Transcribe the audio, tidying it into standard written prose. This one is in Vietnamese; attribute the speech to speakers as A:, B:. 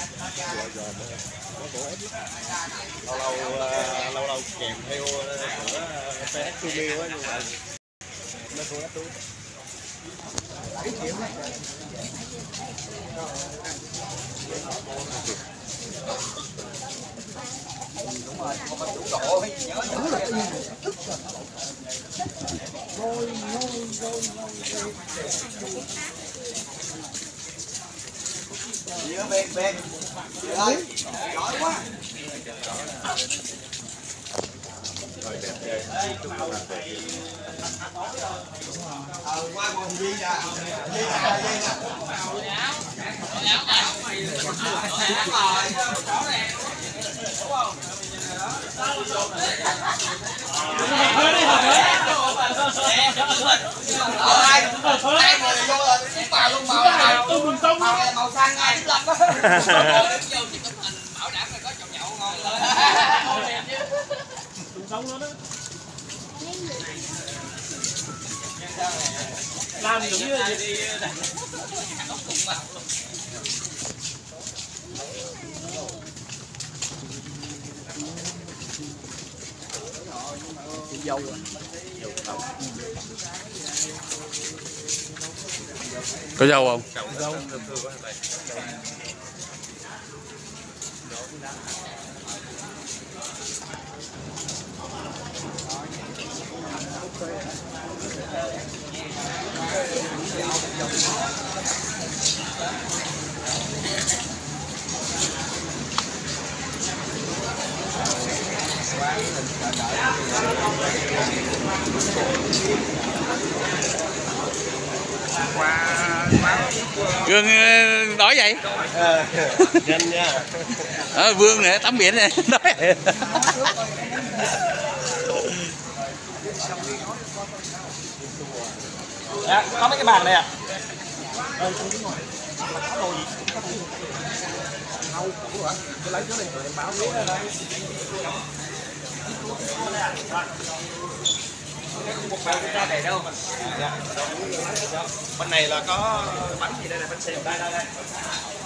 A: lâu lâu kèm theo của PH Studio á, nhưng mà nó không hết luôn.
B: Đúng rồi, còn mình đủ độ hay nhớ bên bên ơi, giỏi quá. Qua còn gì nè, gì màu xanh ai lắm đó. Bảo đảm là có chồng nhậu ngon lên.
C: Đừng sống nó đó. Làm giống như là đi
B: dâu
D: có dâu không?
A: Dâu.
D: Vương nói vậy?
A: Nhanh nha.
D: Vương nè, tắm biển nè, nói.
C: dạ, có mấy cái bàn này à?
B: một bàn ra này đâu.
A: Bên này là có bánh gì đây này, bánh xèo đây đây đây.